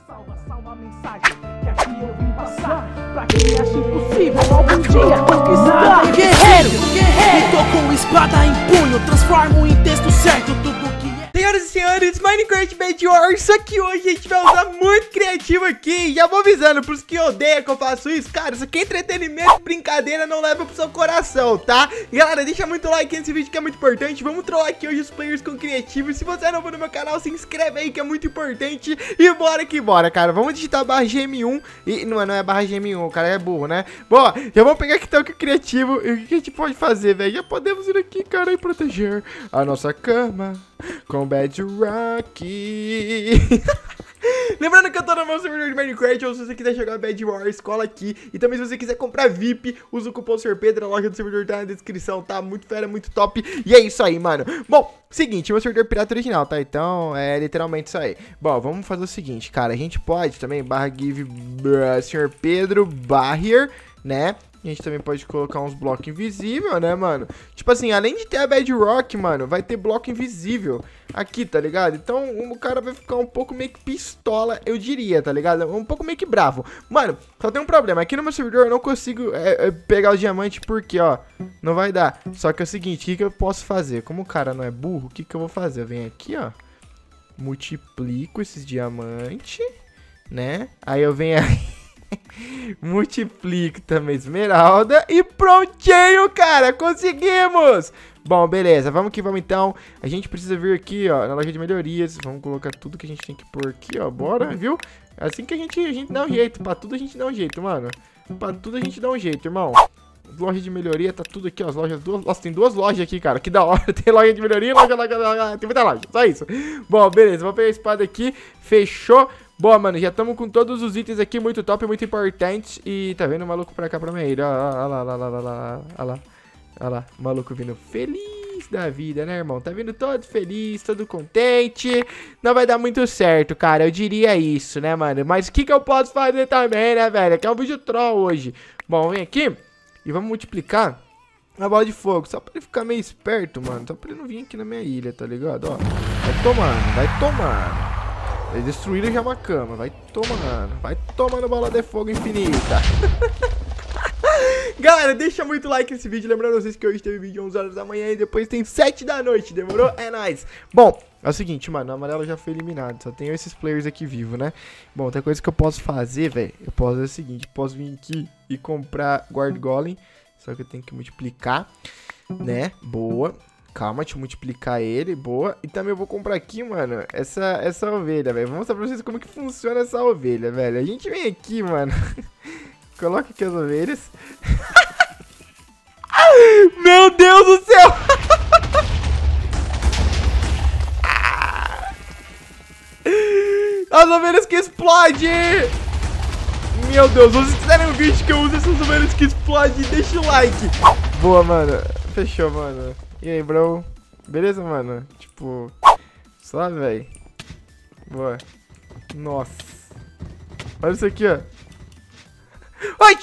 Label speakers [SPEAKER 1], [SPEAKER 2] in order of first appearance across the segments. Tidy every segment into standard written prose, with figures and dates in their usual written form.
[SPEAKER 1] Salva a mensagem que aqui eu vim passar. Pra quem acha impossível algum dia conquistar. Guerreiro, guerreiro, tô com espada em punho, transformo em texto certo tudo que é.
[SPEAKER 2] Senhoras e senhores, Minecraft Bed Wars, só que hoje a gente vai usar muito criativo aqui. Já vou avisando pros que odeiam que eu faço isso. Cara, isso aqui é entretenimento, brincadeira, não leva pro seu coração, tá? E galera, deixa muito like nesse vídeo que é muito importante. Vamos trollar aqui hoje os players com criativo. E se você é novo no meu canal, se inscreve aí que é muito importante. E bora que bora, cara. Vamos digitar barra GM1. E não é barra GM1, o cara é burro, né? Bom, já vamos pegar aqui então que criativo. E o que a gente pode fazer, velho? Já podemos ir aqui, cara, e proteger a nossa cama com Bedrock. Lembrando que eu tô no meu servidor de Minecraft, ou se você quiser jogar Bed Wars, cola aqui. E também se você quiser comprar VIP, usa o cupom Sr. Pedro, a loja do servidor tá na descrição, tá? Muito fera, muito top. E é isso aí, mano. Bom, seguinte, meu servidor pirata original, tá? Então, é literalmente isso aí. Bom, vamos fazer o seguinte, cara. A gente pode também, barra give Sr. Pedro barrier, né? A gente também pode colocar uns blocos invisíveis, né, mano? Tipo assim, além de ter a Bedrock, mano, vai ter bloco invisível aqui, tá ligado? Então o cara vai ficar um pouco meio que pistola, eu diria, tá ligado? Um pouco meio que bravo. Mano, só tem um problema. Aqui no meu servidor eu não consigo pegar o diamante porque, ó, não vai dar. Só que é o seguinte, o que eu posso fazer? Como o cara não é burro, o que eu vou fazer? Eu venho aqui, ó, multiplico esses diamantes, né? Aí eu venho aí multiplico também esmeralda e prontinho, cara, conseguimos! Bom, beleza, vamos que vamos então. A gente precisa vir aqui, ó, na loja de melhorias. Vamos colocar tudo que a gente tem que pôr aqui, ó, bora, viu? Assim que a gente dá um jeito, pra tudo a gente dá um jeito, mano. Pra tudo a gente dá um jeito, irmão. Loja de melhoria, tá tudo aqui, ó, as lojas, nossa, tem duas lojas aqui, cara, que da hora. Tem loja de melhoria, loja, tem muita loja, só isso. Bom, beleza, vou pegar a espada aqui, fechou. Boa, mano, já estamos com todos os itens aqui, muito top, muito importante. E tá vendo o maluco pra cá, pra minha ilha, ó lá, o maluco vindo feliz da vida, né, irmão? Tá vindo todo feliz, todo contente. Não vai dar muito certo, cara, eu diria isso, né, mano? Mas o que eu posso fazer também, né, velho? Aqui é um vídeo troll hoje. Bom, vem aqui e vamos multiplicar a bola de fogo, só pra ele ficar meio esperto, mano. Só pra ele não vir aqui na minha ilha, tá ligado? Ó, vai tomando, vai tomando. Eles destruíram já uma cama, vai tomando bola de fogo infinita. Galera, deixa muito like nesse vídeo, lembrando vocês que hoje teve vídeo 11 horas da manhã e depois tem 7 da noite, demorou? É nóis. Bom, é o seguinte, mano, o amarelo já foi eliminado, só tenho esses players aqui vivos, né? Bom, outra coisa que eu posso fazer, velho, eu posso fazer o seguinte, posso vir aqui e comprar Guard Golem, só que eu tenho que multiplicar, né? Boa. Calma, deixa eu multiplicar ele, boa. E também eu vou comprar aqui, mano, essa ovelha, velho. Vou mostrar pra vocês como que funciona essa ovelha, velho. A gente vem aqui, mano. Coloca aqui as ovelhas. Meu Deus do céu! As ovelhas que explodem! Meu Deus, se vocês quiserem um vídeo que eu use essas ovelhas que explodem, deixa o like. Boa, mano. Fechou, mano. E aí, bro? Beleza, mano? Tipo, só, velho. Boa. Nossa. Olha isso aqui, ó. Ai!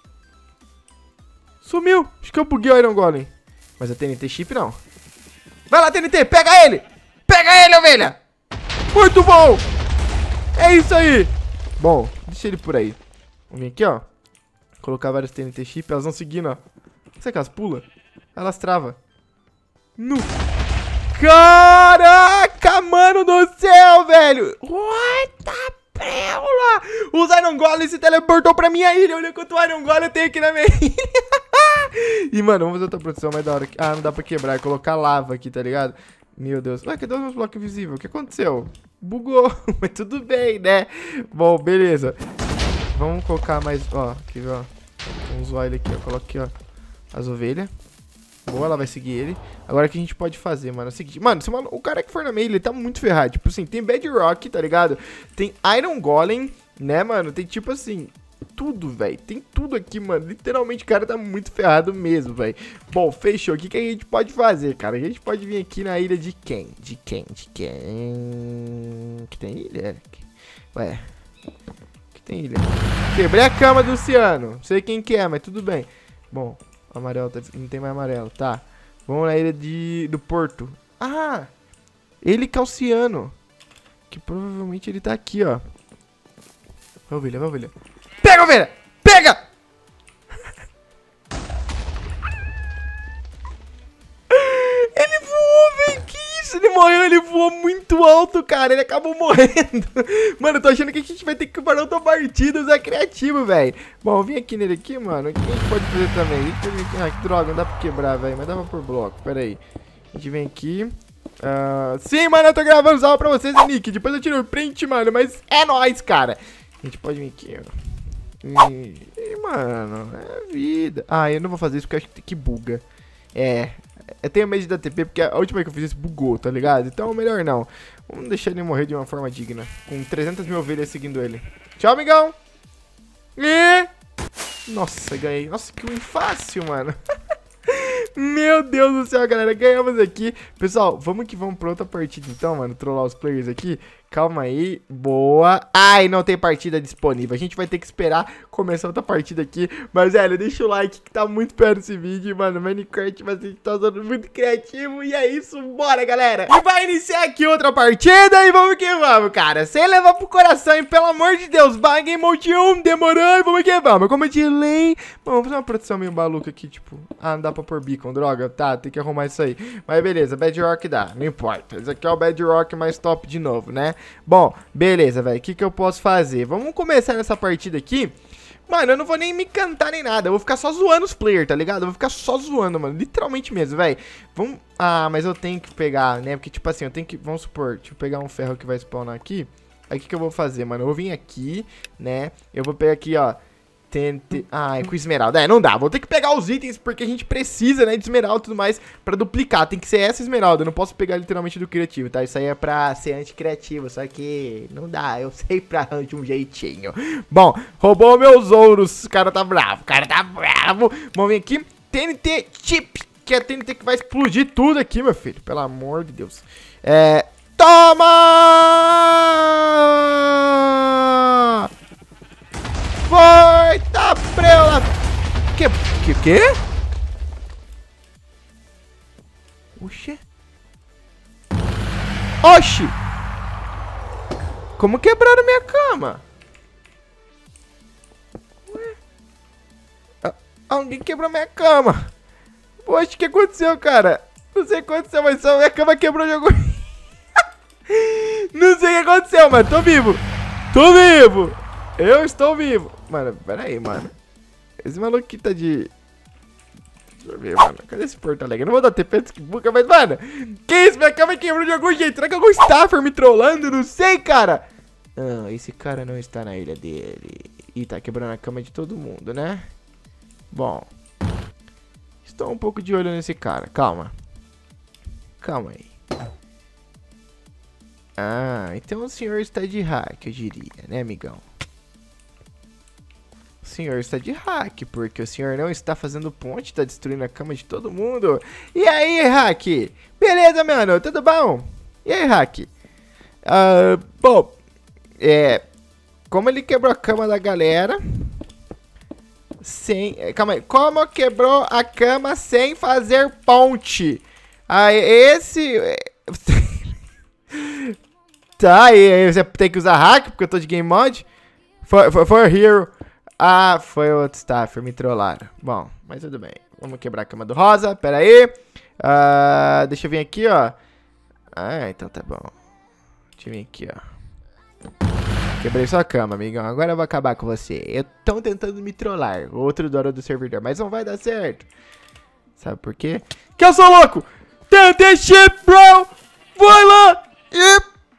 [SPEAKER 2] Sumiu. Acho que eu buguei o Iron Golem. Mas a TNT Chip não. Vai lá, TNT. Pega ele. Pega ele, ovelha. Muito bom. É isso aí. Bom, deixa ele por aí. Vamos vir aqui, ó. Colocar várias TNT Chip. Elas vão seguindo, ó. Será que elas pulam? Elas travam. No. Caraca, mano do céu, velho. What the preula? Os Iron Golem se teleportou pra minha ilha. Olha quanto Iron Golem eu tenho aqui na minha ilha. E, mano, vamos fazer outra produção mais da hora. Ah, não dá pra quebrar. Colocar lava aqui, tá ligado? Meu Deus. Ué, cadê os meus blocos invisíveis? O que aconteceu? Bugou. Mas tudo bem, né? Bom, beleza. Vamos colocar mais, ó. Aqui, ó. Vamos zoar ele aqui, ó. Coloca aqui, ó. As ovelhas. Boa, ela vai seguir ele. Agora o que a gente pode fazer, mano? É o seguinte, mano, se o cara que for na minha ilha, ele tá muito ferrado. Tipo assim, tem Bedrock, tá ligado? Tem Iron Golem, né, mano? Tem tipo assim, tudo, velho. Tem tudo aqui, mano. Literalmente o cara tá muito ferrado mesmo, velho. Bom, fechou. O que a gente pode fazer, cara? A gente pode vir aqui na ilha de quem? De quem? Que tem ilha? Ué. Que tem ilha? Quebrei a cama do Luciano. Não sei quem que é, mas tudo bem. Bom. Amarelo, não tem mais amarelo, tá. Vamos na ilha do Porto. Ah, ele Calciano. Que provavelmente ele tá aqui, ó. Vai, ovelha, vai, ovelha. Pega, ovelha! Pega! Ele voou, velho. Que isso? Ele morreu, ele voou muito alto, cara. Ele acabou morrendo. Mano, eu tô achando que a gente vai ter que parar outra partida, usar criativo, velho. Bom, eu vim aqui nele aqui, mano. O que a gente pode fazer também? Ah, que droga, não dá pra quebrar, velho. Mas dá pra pôr bloco, pera aí. A gente vem aqui. Sim, mano, eu tô gravando só pra vocês, Nick. Depois eu tiro o print, mano. Mas é nóis, cara. A gente pode vir aqui, ó. E, mano, é vida. Ah, eu não vou fazer isso porque eu acho que buga. Eu tenho medo de dar TP porque a última vez que eu fiz isso bugou, tá ligado? Então melhor não. Vamos deixar ele morrer de uma forma digna. Com 300 mil ovelhas seguindo ele. Tchau, amigão. E... Nossa, ganhei. Nossa, que win fácil, mano. Meu Deus do céu, galera. Ganhamos aqui. Pessoal, vamos que vamos pra outra partida então, mano. Trollar os players aqui. Calma aí. Boa. Ai, não tem partida disponível. A gente vai ter que esperar começar outra partida aqui. Mas, velho, deixa o like que tá muito perto desse vídeo, mano. Minecraft vai ser tá usando muito criativo. E é isso. Bora, galera. E vai iniciar aqui outra partida. E vamos que vamos, cara. Sem levar pro coração, hein? Pelo amor de Deus. Vai, Game Mode 1. Demorou. E vamos que vamos. Como eu te lei. Vamos fazer uma produção meio maluca aqui, tipo... Ah, não dá pra pôr beacon, droga. Tá, tem que arrumar isso aí. Mas beleza, Bedrock dá. Não importa. Esse aqui é o Bedrock mais top de novo, né? Bom, beleza, velho. O que eu posso fazer? Vamos começar nessa partida aqui. Mano, eu não vou nem me cantar nem nada. Eu vou ficar só zoando os players, tá ligado? Eu vou ficar só zoando, mano. Literalmente mesmo, velho. Vamos... Ah, mas eu tenho que pegar, né? Porque, tipo assim, eu tenho que... Vamos supor, deixa eu pegar um ferro que vai spawnar aqui. Aí, o que eu vou fazer, mano? Eu vou vir aqui, né? Eu vou pegar aqui, ó. Ah, é com esmeralda. Não dá. Vou ter que pegar os itens porque a gente precisa, né, de esmeralda e tudo mais pra duplicar. Tem que ser essa esmeralda. Eu não posso pegar literalmente do criativo, tá? Isso aí é pra ser anti-criativo. Só que não dá. Eu sei pra arranjar um jeitinho. Bom, roubou meus ouros. O cara tá bravo. O cara tá bravo. Vamos vir aqui. TNT Chip. Que é a TNT que vai explodir tudo aqui, meu filho. Pelo amor de Deus. Toma! Foi, tá preula. Que? Oxi. Oxi. Como quebraram minha cama? Ué? Alguém quebrou minha cama. Poxa, o que aconteceu, cara? Não sei o que aconteceu, mas só minha cama quebrou de algum... Não sei o que aconteceu, mano. Tô vivo. Tô vivo. Eu estou vivo. Mano, pera aí, mano. Esse maluco aqui tá de... Deixa eu ver, mano. Cadê esse Porto Alegre? Eu não vou dar TP desse buca, mas, mano... Que isso? Minha cama quebrou de algum jeito. Será que algum staffer me trollando? Não sei, cara. Não, esse cara não está na ilha dele. Ih, tá quebrando a cama de todo mundo, né? Bom. Estou um pouco de olho nesse cara. Calma. Calma aí. Ah, então o senhor está de hack, eu diria, né, amigão? O senhor está de hack, porque o senhor não está fazendo ponte, está destruindo a cama de todo mundo. E aí, hack? Beleza, mano? Tudo bom? E aí, hack? Bom, como ele quebrou a cama da galera... Calma aí. Como quebrou a cama sem fazer ponte? Ah, esse... Tá, e você tem que usar hack, porque eu tô de game mod. For hero. Ah, foi outro staffer, me trollaram. Bom, mas tudo bem. Vamos quebrar a cama do rosa, pera aí. Deixa eu vir aqui, ó. Ah, então tá bom. Deixa eu vir aqui, ó. Quebrei sua cama, amigão. Agora eu vou acabar com você. Estão tentando me trollar. Outro dono do servidor, mas não vai dar certo. Sabe por quê? Que eu sou louco! TNT Chip, bro! Vai lá! E...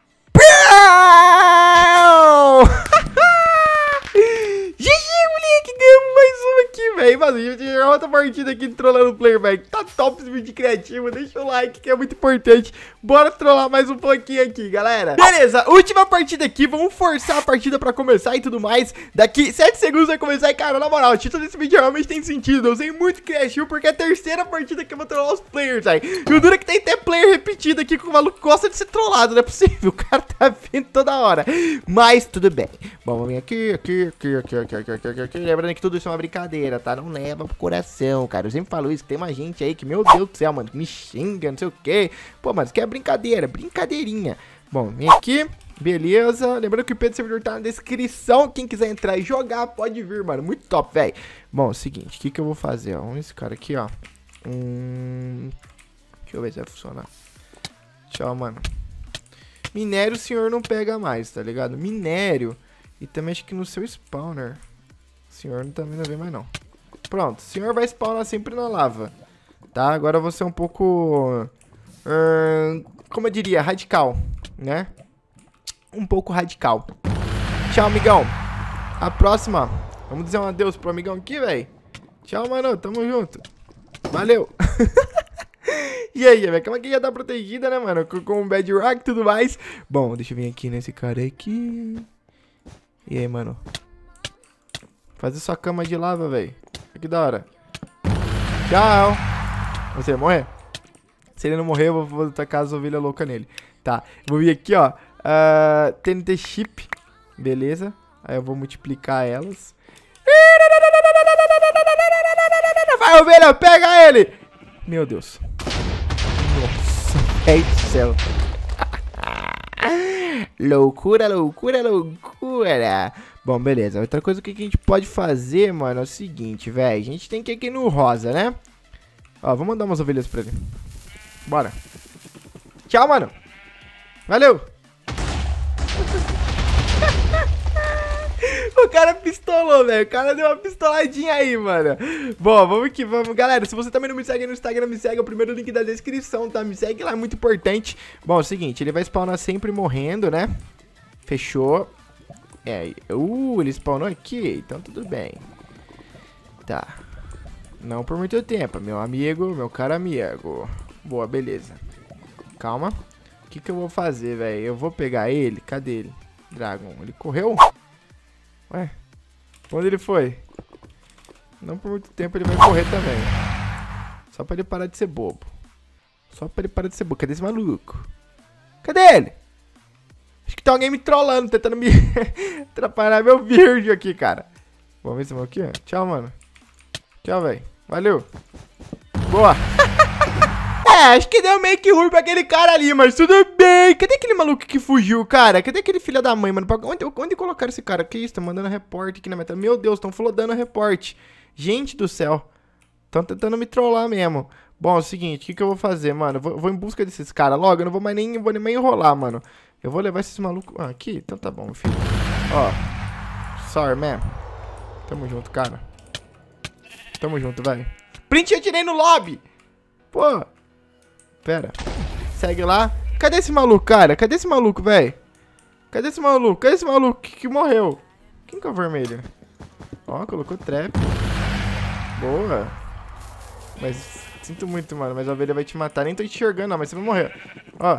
[SPEAKER 2] GG, moleque! Ganhamos mais uma aqui, velho. Mas a gente vai jogar outra partida aqui trolando o player, velho. Tá top esse vídeo criativo. Deixa o like, que é muito importante. Bora trollar mais um pouquinho aqui, galera. Beleza, última partida aqui. Vamos forçar a partida pra começar e tudo mais. Daqui 7 segundos vai começar. E, cara, na moral, o título desse vídeo realmente tem sentido. Eu usei muito criativo porque é a terceira partida que eu vou trollar os players, velho. E o duro é que tem até player repetido aqui, que o maluco gosta de ser trollado. Não é possível. O cara tá vindo toda hora. Mas tudo bem. Bom, vamos vir aqui. Lembrando que tudo isso é uma brincadeira, tá? Não leva pro coração, cara. Eu sempre falo isso, que tem uma gente aí que, meu Deus do céu, mano, me xinga, não sei o que. Pô, mas isso aqui é brincadeira, brincadeirinha. Bom, vem aqui. Beleza, lembrando que o IP do servidor tá na descrição. Quem quiser entrar e jogar, pode vir, mano. Muito top, velho. Bom, seguinte, o que eu vou fazer, ó. Vamos esse cara aqui, ó. Deixa eu ver se vai funcionar. Tchau, mano. Minério o senhor não pega mais, tá ligado? Minério. E também acho que no seu spawner. O senhor também não vê mais, não. Pronto, o senhor vai spawnar sempre na lava. Tá, agora você é um pouco... como eu diria, radical, né? Um pouco radical. Tchau, amigão. A próxima. Vamos dizer um adeus pro amigão aqui, velho. Tchau, mano. Tamo junto. Valeu. E aí, velho? Calma que já tá protegida, né, mano? Com o bedrock e tudo mais. Bom, deixa eu vir aqui nesse cara aqui. E aí, mano? Fazer sua cama de lava, velho. Que da hora. Tchau. Você vai morrer? Se ele não morrer, eu vou tacar as ovelhas loucas nele. Tá, vou vir aqui, ó. TNT chip. Beleza. Aí eu vou multiplicar elas. Vai, ovelha, pega ele! Meu Deus. Nossa, é do céu. Loucura, loucura, loucura. Bom, beleza. Outra coisa que a gente pode fazer, mano, é o seguinte, velho. A gente tem que ir aqui no rosa, né? Ó, vou mandar umas ovelhas pra ele. Bora. Tchau, mano. Valeu. O cara pistolou, velho. O cara deu uma pistoladinha aí, mano. Bom, vamos que vamos. Galera, se você também não me segue no Instagram, me segue. É o primeiro link da descrição, tá? Me segue lá, é muito importante. Bom, é o seguinte, ele vai spawnar sempre morrendo, né? Fechou. Ele spawnou aqui, então tudo bem. Tá. Não por muito tempo, meu amigo, meu caro amigo. Boa, beleza. Calma. O que eu vou fazer, velho? Eu vou pegar ele. Cadê ele? Dragon. Ele correu? Ué? Onde ele foi? Não por muito tempo ele vai correr também. Só pra ele parar de ser bobo. Só pra ele parar de ser bobo. Cadê esse maluco? Cadê ele? Acho que tem alguém me trollando, tentando me atrapalhar meu vídeo aqui, cara. Vamos ver esse maluco aqui, ó. Tchau, mano. Tchau, velho. Valeu. Boa. Acho que deu meio que ruim pra aquele cara ali, mas tudo bem. Cadê aquele maluco que fugiu, cara? Cadê aquele filho da mãe, mano? Onde colocaram esse cara? Que isso? Tá mandando reporte aqui na meta. Meu Deus, estão flodando reporte. Gente do céu. Estão tentando me trollar mesmo. Bom, é o seguinte, o que eu vou fazer, mano? Vou em busca desses caras logo. Eu não vou mais nem enrolar, mano. Eu vou levar esses malucos... Ah, aqui? Então tá bom, meu filho. Ó. Sorry, man. Tamo junto, cara. Tamo junto, velho. Print eu tirei no lobby. Pô. Pera. Segue lá. Cadê esse maluco, cara? Cadê esse maluco, velho? Cadê esse maluco? Cadê esse maluco que morreu? Quem que é o vermelho? Ó, colocou trap. Boa. Mas, sinto muito, mano. Mas a ovelha vai te matar. Nem tô enxergando, não. Mas você vai morrer. Ó.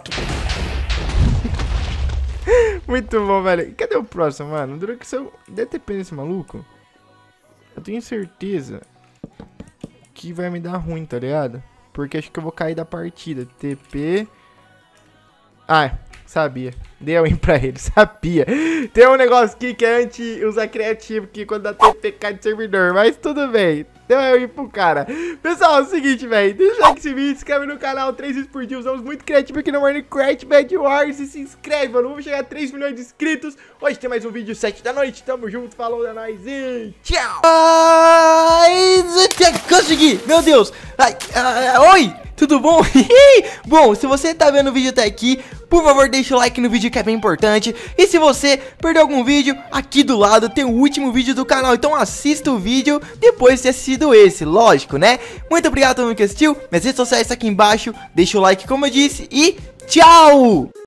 [SPEAKER 2] Muito bom, velho. Cadê o próximo, mano? Durante se eu der TP nesse maluco, eu tenho certeza que vai me dar ruim, tá ligado? Porque acho que eu vou cair da partida. TP. Ah, sabia. Dei a win pra ele, sabia. Tem um negócio aqui que é anti-usar criativo, que quando dá TP cai de servidor. Mas tudo bem. Deu a win pro cara. Pessoal, é o seguinte, velho. Deixa o like nesse vídeo, se inscreve no canal. 3 vezes por dia. Usamos muito criativo aqui no Minecraft Bed Wars. E se inscreve, mano. Vamos chegar a 3 milhões de inscritos. Hoje tem mais um vídeo 7 da noite. Tamo junto, falou, é nóis e tchau.
[SPEAKER 1] Consegui, meu Deus. Oi, tudo bom? Bom, se você tá vendo o vídeo até aqui, por favor deixa o like no vídeo que é bem importante. E se você perdeu algum vídeo, aqui do lado tem o último vídeo do canal. Então assista o vídeo depois de ter assistido esse, lógico, né? Muito obrigado a todo mundo que assistiu. Minhas redes sociais estão aqui embaixo. Deixa o like como eu disse e tchau!